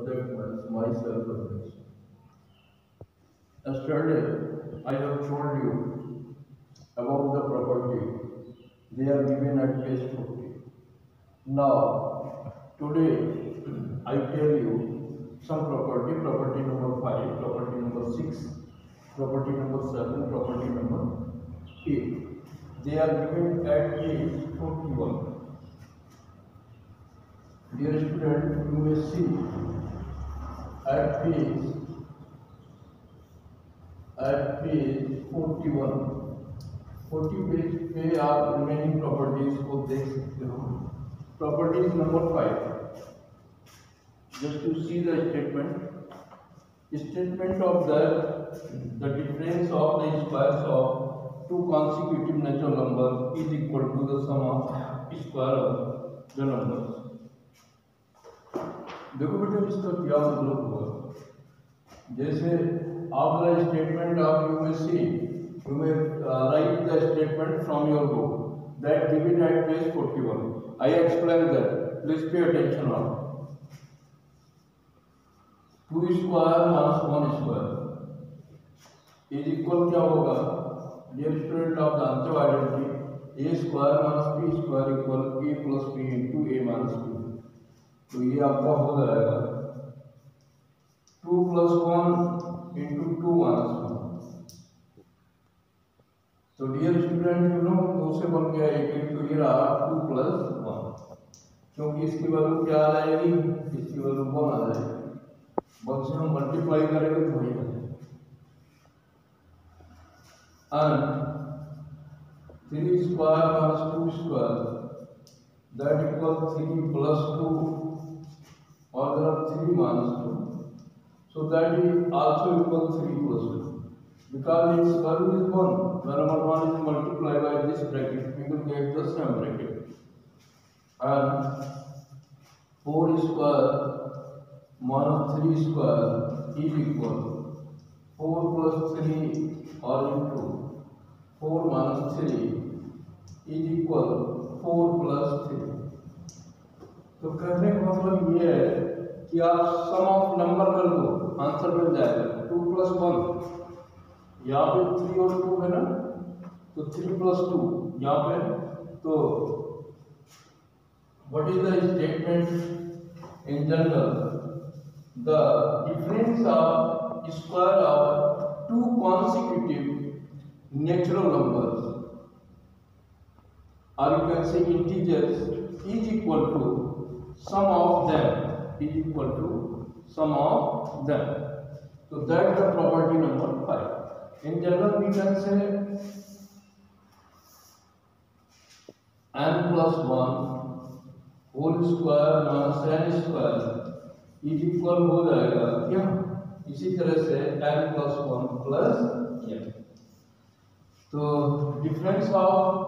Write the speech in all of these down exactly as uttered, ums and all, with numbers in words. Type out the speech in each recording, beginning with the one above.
subject means myself as yesterday, I have told you about the property. They are given at page fifty. Now, today, I tell you some property, property number five, property number six, property number seven, property number eight. They are given at page forty-one. Dear student, you may see at page at page forty-one. forty page पे आप remaining properties को देख सकते हो. Properties number five. Just to see the statement. Statement of the the difference of the squares of two consecutive natural numbers is equal to the sum of square of the numbers. देखो बेटा इसका क्या मतलब हुआ. जैसे after the statement of you may see, you may uh, write the statement from your book that given at page forty-one. I explain that. Please pay attention on. two square minus one square is equal क्या होगा? Dear student, आप जानते हो identity. a square minus b square equal a plus b into a minus b. तो ये आपका हो जाएगा two plus one into two minus one. तो डियर स्टूडेंट, यू नो दो से बन गया एक, तो ये रहा टू प्लस वन, क्योंकि इसकी वैल्यू क्या आ जाएगी? इसकी वैल्यू वन आ जाएगी. वन से हम मल्टीप्लाई करेंगे तो वही आ जाएगा. And three square minus two square that equal three plus two और अगर three minus two, so that is also equal three plus two. Because its value is one, whenever one is multiplied by this bracket, we will get the same bracket. And four square minus three square is equal four plus three or into four minus three is equal four plus three. तो कहने का मतलब ये है कि आप सम of number कर दो, आंसर मिल जाएगा. टू प्लस वन, यहाँ पे थ्री और टू है ना, तो थ्री प्लस टू यहाँ पे. तो what is the statement in general? The difference of square of two consecutive natural numbers और you can say integers is equal to sum of them is equal to sum of them. So that's the property number five. In general, we can say n plus one whole square minus n square is equal हो जाएगा क्या? इसी तरह से n plus one plus n. तो difference of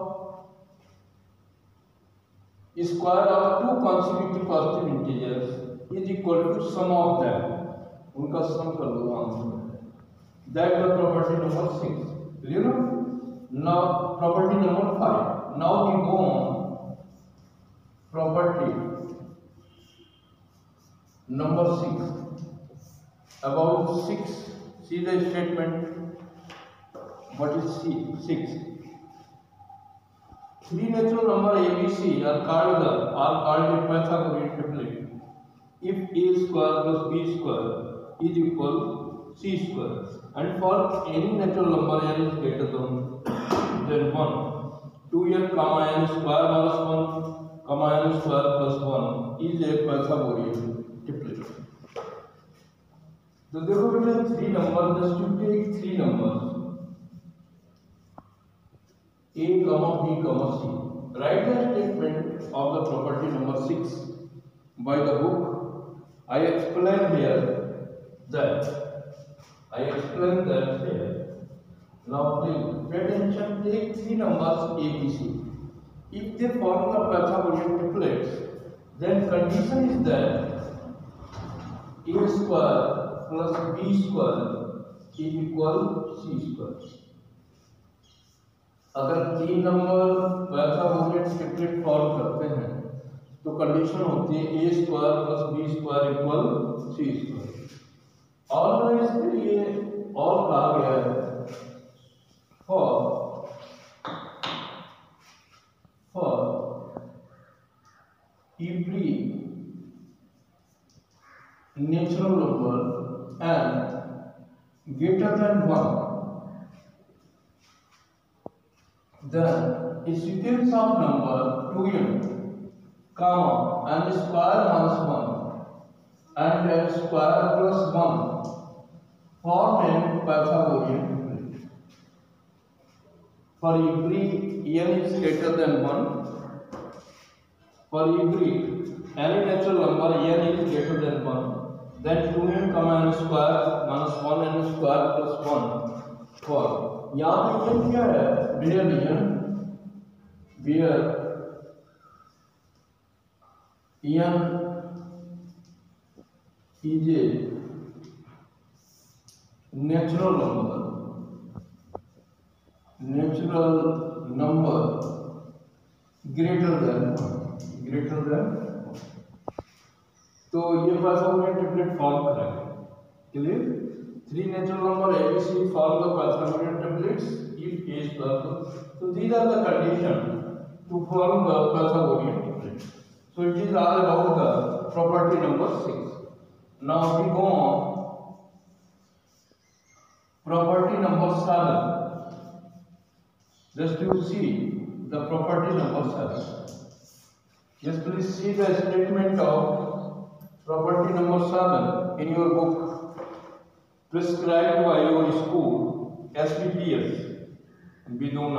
square of two consecutive positive integers is equal to sum of them. उनका sum कर दो answer. That the property number six. Clear? Now property number five. Now we go on property number six. About six. See the statement. What is six? Three natural number A B C are called the are called a Pythagorean triplet if A square plus B square is equal C square, and for any natural number n is greater than than one, two n comma n square minus one comma n square plus one is a Pythagorean triplet. तो देखो बेटा, three numbers, just to take three numbers A, B, C. Write the statement of the property number six by the book. I explain here that. I explain that here. Now please pay attention. Take three numbers A, B, C. If they form the Pythagorean triplets, then condition is that A square plus B square is equal C square. अगर तीन number Pythagorean triplet form करते हैं तो condition होती है A square plus B square equal C square. और इसके लिए और कहा गया है for for every natural number and greater than one, then a sequence of number two n comma and square minus one and n square plus one form a Pythagorean triplets. For every n is greater than one, for every any natural number n is greater than one, then two n comma n square minus one n square plus one form। यहाँ पे n क्या है? Real n where n is a natural number, natural number greater than greater than तो ये Pythagorean triplet form करेंगे। Clear? Three natural number A B C form the Pythagorean triplets if A is plus। So these are the conditions to form the Pythagorean triplet। So it is all about the property number six। Now we go on property number seven। Just you see the property number seven। Yes, please see the statement of property number seven in your book prescribed by your school S B P S Biduna।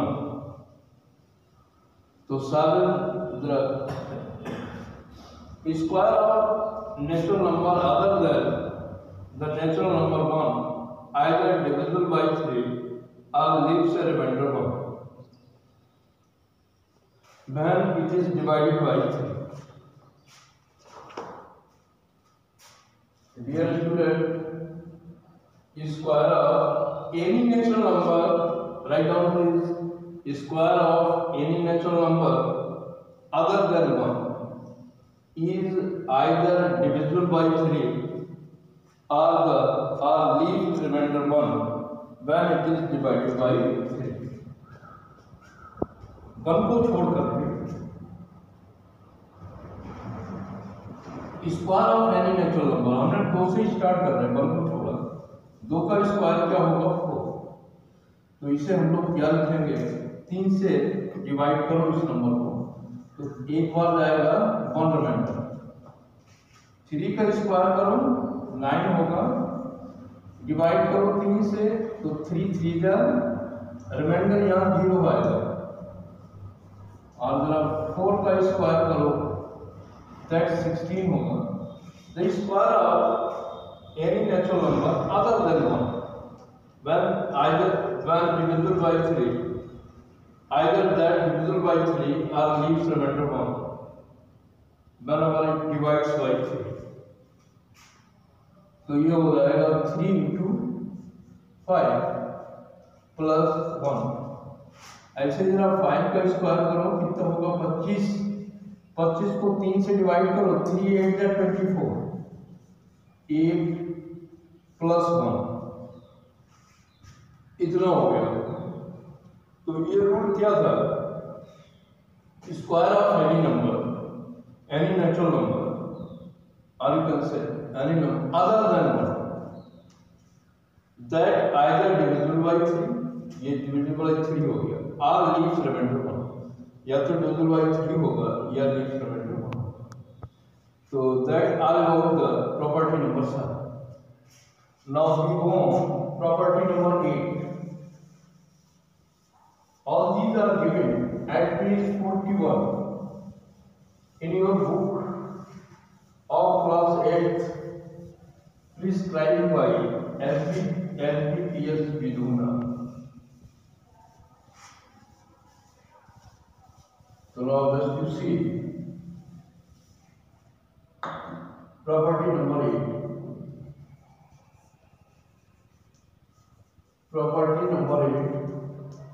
तो seven the square of natural number other than the natural number one either divisible by three or leaves a remainder one when it is divided by three। Dear student, square of any natural number, write down please, square of any natural number other than one is either divisible by three or the or leaves remainder one when it is divided by three। One को छोड़ करके square of any natural number, हमने दो से start कर रहे हैं, one को छोड़ा, दो का स्क्वायर क्या होगा फोर। तो इसे हम लोग क्या लिखेंगे? तीन से डिवाइड करो इस नंबर को, तो एक बार जाएगा वन रिमाइंडर। थ्री का स्क्वायर करो नाइन होगा, डिवाइड करो तीन से तो थ्री थ्री जा रिमाइंडर यहाँ जीरो आएगा। और जरा फोर का स्क्वायर करो दैट सिक्सटीन होगा। The square of any natural number other than one when either when divisible by three either that divisible by three or leaves remainder one whenever it divides by three। तो ये हो जाएगा three into five plus one. ऐसे जरा five का square करो कितना होगा? पच्चीस। पच्चीस को तीन से डिवाइड करो, थ्री एट या twenty four, eight plus one, इतना हो गया। तो ये रूल क्या था? Square of any number, any natural number, और you can say any number other than one that either divisible by three, ये डिविजिबल बाय थ्री हो गया, और लीव्स रिमाइंडर वन, या तो डिविजिबल बाय थ्री होगा या लीव्स रिमाइंडर वन। तो that all about the property number seven. Now we go property number eight. All these are given at page forty-one in your book of class eighth prescribed by S B P S Biduna। So now just you see property number eight। Property number eight,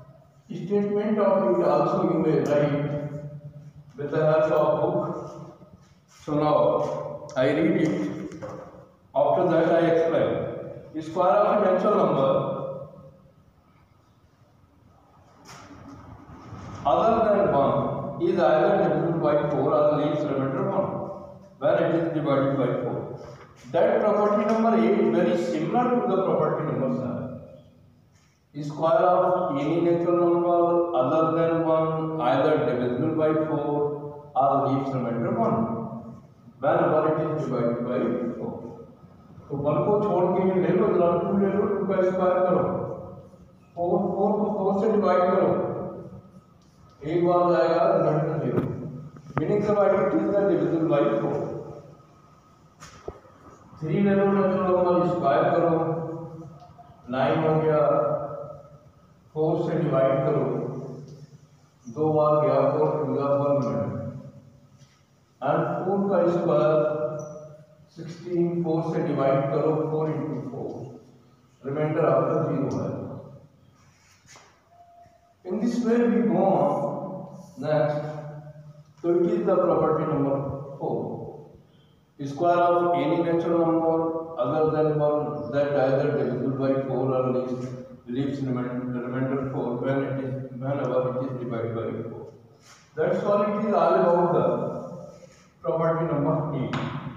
statement of it also you may write with the help of book So now I read it. After that I explain. Square of a natural number other than one is either divisible by four or leaves remainder one when it is divided by four. That property number eight is very similar to the property number seven. Square of any natural number other than one either divisible by four or leaves remainder one whenever it is divided by four. तो one को छोड़ के ये ले लो, जरा two ले लो, टू का स्क्वायर करो, फोर फोर को फोर से डिवाइड करो, एक बार जाएगा रिमाइंडर जीरो, मीनिंग सब identity is divisible by four. Three ले लो, नेचुरल नंबर स्क्वायर करो, नाइन हो गया, फोर से डिवाइड करो, दो बार गया, फोर टू गया वन मिनट, एंड फोर का स्क्वायर सिक्सटीन, फोर से डिवाइड करो, फोर इंटू फोर, रिमाइंडर आपका जीरो है. In this way we go on next. So it is the property number four. Square of any natural number other than one that either divisible by four or leaves leaves remainder four when it is whenever it is divided by four. That's all it is all about the property number eight.